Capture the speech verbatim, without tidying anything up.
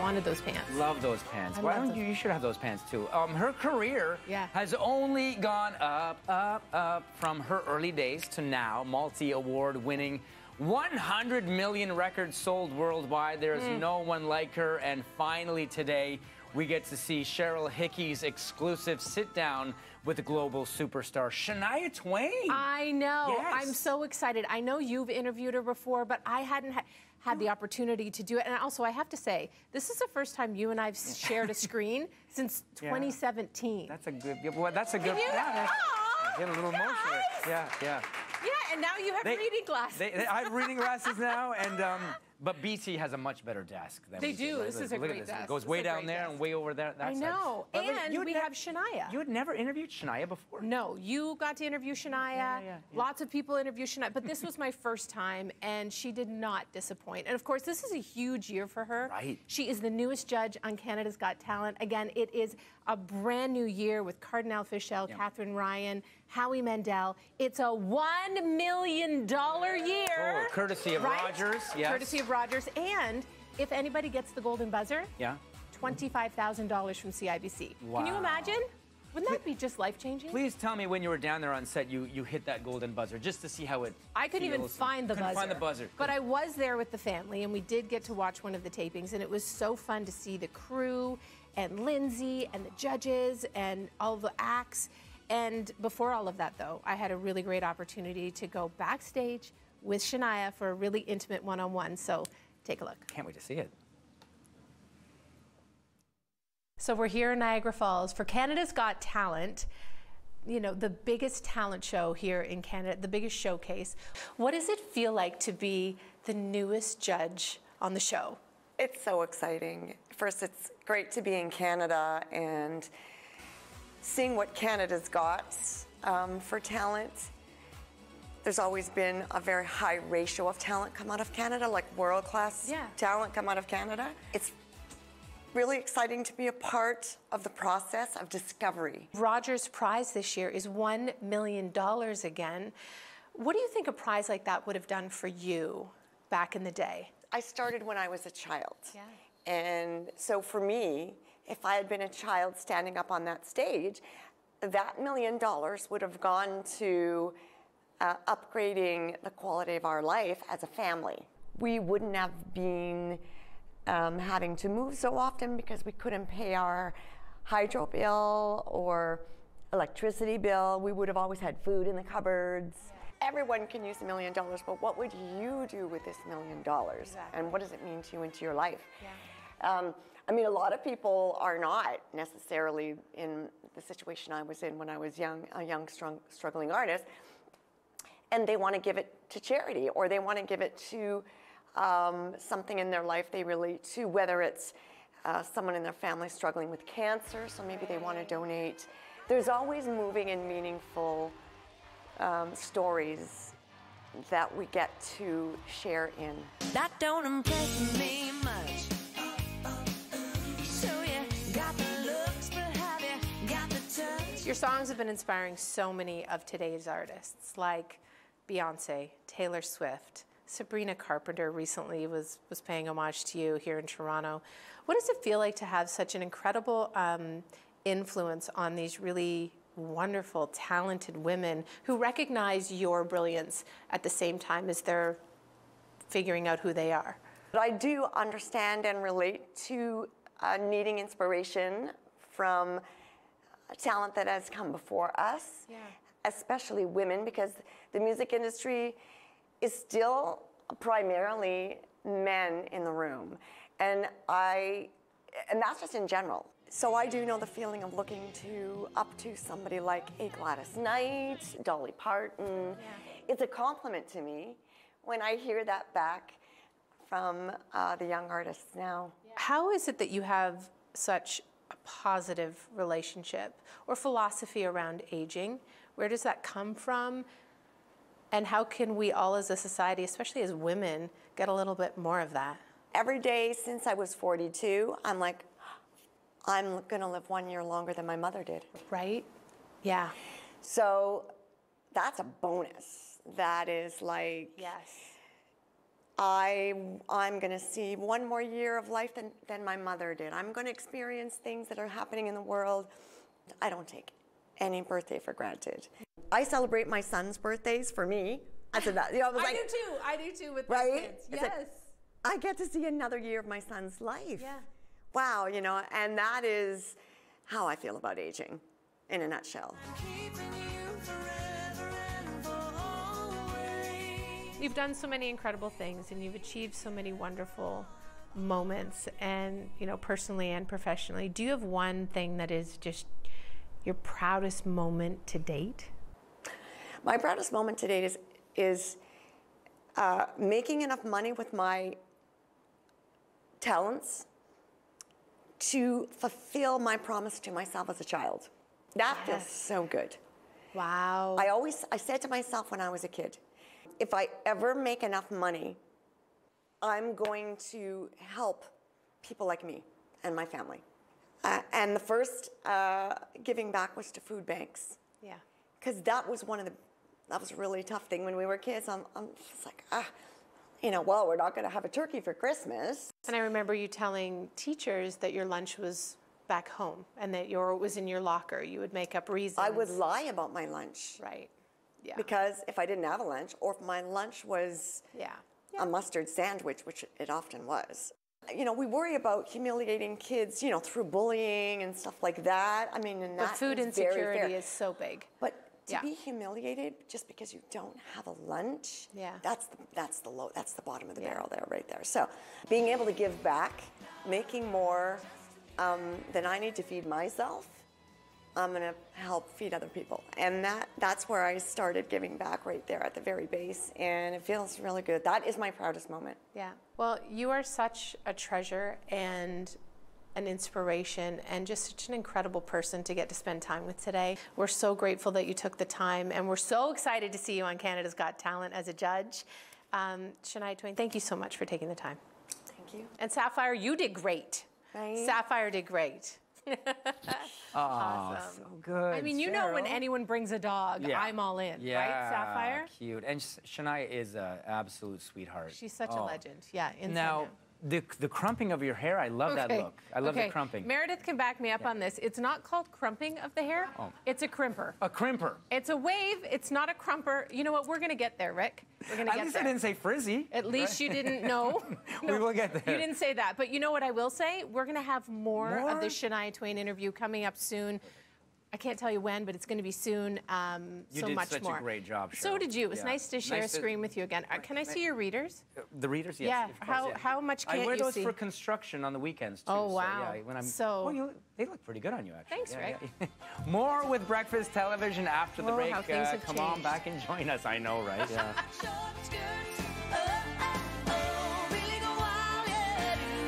wanted those pants. Love those pants. I Why love don't you? those. You should have those pants too. Um, her career Yeah. has only gone up, up, up from her early days to now. Multi-award winning, one hundred million records sold worldwide. There's Mm. no one like her. And finally today, we get to see Cheryl Hickey's exclusive sit-down with the global superstar Shania Twain. I know. Yes. I'm so excited. I know you've interviewed her before, but I hadn't ha had the opportunity to do it. And also, I have to say, this is the first time you and I've shared a screen since Yeah. twenty seventeen. That's a good. Well, that's a good. You- Yeah, Aw, get a little emotional. guys. Yeah, yeah. Yeah, and now you have They- reading glasses. They, they, I have reading glasses now, and um, but B T has a much better desk than They we do. Look- This is look a at great this. desk. It goes This way is a down great there desk. and way over there. That I side. know. But look, And you had we ne- have Shania. You had never interviewed Shania before. No, you got to interview Shania. Yeah, yeah, yeah. Lots of people interview Shania, but this was my first time, and she did not disappoint. And of course, this is a huge year for her. Right. She is the newest judge on Canada's Got Talent. Again, it is a brand new year with Cardinal Fischel, Yeah. Catherine Ryan, Howie Mandel. It's a one million dollar year. Oh, courtesy of right? Rogers, yes. Courtesy of Rogers. And if anybody gets the golden buzzer, Yeah. twenty-five thousand dollars from C I B C. Can you Wow. imagine? Wouldn't that be just life-changing? Please tell me when you were down there on set, you you hit that golden buzzer just to see how it. I couldn't even feels. find the Couldn't buzzer. Find the buzzer. But I was there with the family, and we did get to watch one of the tapings, and it was so fun to see the crew and Lindsay and the judges and all the acts. And before all of that, though, I had a really great opportunity to go backstage with Shania for a really intimate one-on-one. So take a look. Can't wait to see it. So we're here in Niagara Falls for Canada's Got Talent, you know, the biggest talent show here in Canada, the biggest showcase. What does it feel like to be the newest judge on the show? It's so exciting. First, it's great to be in Canada and seeing what Canada's got um, for talent. There's always been a very high ratio of talent come out of Canada, like world-class Yeah. talent come out of Canada. It's really exciting to be a part of the process of discovery. Rogers' prize this year is one million dollars again. What do you think a prize like that would have done for you back in the day? I started when I was a child. Yeah. And so for me, if I had been a child standing up on that stage, that million dollars would have gone to uh, upgrading the quality of our life as a family. We wouldn't have been um, having to move so often because we couldn't pay our hydro bill or electricity bill. We would have always had food in the cupboards. Everyone can use a million dollars, but what would you do with this million dollars? Exactly. And what does it mean to you into your life? Yeah. Um, I mean, a lot of people are not necessarily in the situation I was in when I was young, a young, strong, struggling artist, and they want to give it to charity, or they want to give it to um, something in their life they relate to, whether it's uh, someone in their family struggling with cancer, so maybe they want to donate. There's always moving and meaningful um, stories that we get to share in. That don't impress me much. So you got the looks, but have you got the touch? Your songs have been inspiring so many of today's artists, like Beyonce, Taylor Swift. Sabrina Carpenter recently was, was paying homage to you here in Toronto. What does it feel like to have such an incredible um, influence on these really wonderful, talented women who recognize your brilliance at the same time as they're figuring out who they are? But I do understand and relate to uh, needing inspiration from talent that has come before us, Yeah. especially women, because the music industry is still primarily men in the room. And I, and that's just in general. So I do know the feeling of looking to up to somebody like a Gladys Knight, Dolly Parton. Yeah. It's a compliment to me when I hear that back from uh, the young artists now. How is it that you have such a positive relationship or philosophy around aging? Where does that come from? And how can we all as a society, especially as women, get a little bit more of that? Every day since I was forty-two, I'm like, I'm gonna live one year longer than my mother did. Right? Yeah. So that's a bonus. That is like, Yes. I, I'm going to see one more year of life than, than my mother did. I'm going to experience things that are happening in the world. I don't take any birthday for granted. I celebrate my son's birthdays for me. I said that. You know, I was I like, do too. I do too with my right? kids. It's Yes. like, I get to see another year of my son's life. Yeah. Wow, you know, and that is how I feel about aging in a nutshell. You've done so many incredible things, and you've achieved so many wonderful moments, and you know, personally and professionally. Do you have one thing that is just your proudest moment to date? My proudest moment to date is is uh, making enough money with my talents to fulfill my promise to myself as a child. That Yes. feels so good. Wow. I always, I said to myself when I was a kid, if I ever make enough money, I'm going to help people like me and my family. Uh, and the first uh, giving back was to food banks. Yeah. Because that was one of the, that was a really tough thing when we were kids. I'm, I'm just like, ah, you know, well, we're not going to have a turkey for Christmas. And I remember you telling teachers that your lunch was back home and that your it was in your locker. You would make up reasons. I would lie about my lunch. Right. Yeah. Because if I didn't have a lunch, or if my lunch was Yeah. a mustard sandwich, which it often was. You know, we worry about humiliating kids, you know, through bullying and stuff like that. I mean, and But that food is very insecurity fair. is so big. But to Yeah. be humiliated just because you don't have a lunch, Yeah. that's the, that's the low, that's the bottom of the Yeah. barrel there, right there. So being able to give back, making more um, than I need to feed myself, I'm gonna help feed other people. And that that's where I started giving back, right there at the very base, and it feels really good. That is my proudest moment. Yeah. Well, you are such a treasure and an inspiration and just such an incredible person to get to spend time with today. We're so grateful that you took the time, and we're so excited to see you on Canada's Got Talent as a judge. Um, Shania Twain, thank you so much for taking the time. Thank you. And Sapphire, you did great. Right. Sapphire did great. Oh, so good. I mean, you know when Cheryl. anyone brings a dog, Yeah. I'm all in, Yeah, right, Sapphire? cute. And Sh- Shania is an absolute sweetheart. She's such a Oh. legend. Yeah, inside Now, out. the, the crumping of your hair, I love that look. I love okay. the crumping. Meredith can back me up on this. It's not called crumping of the hair. Oh. It's a crimper. A crimper. It's a wave. It's not a crumper. You know what? We're going to get there, Rick. We're going to At get least there. I didn't say frizzy. At least you didn't know. We will get there. You didn't say that. But you know what I will say? We're going to have more, More? of the Shania Twain interview coming up soon. I can't tell you when, but it's going to be soon. Um, You so did much such more. a great job, Cheryl. So did you. It was Yeah. nice to share Nice a to- screen with you again. Uh, Can I see your readers? Uh, The readers, yes. Yeah, of course, how- yeah. how much I can't wear you those see? for construction on the weekends too. Oh, so, wow. yeah, when I'm, So- well, you, they look pretty good on you, actually. Thanks, Yeah, Rick. yeah. More with Breakfast Television after the Whoa, break. how things Uh, have come on changed. back and join us. I know, right? Yeah. Short skirts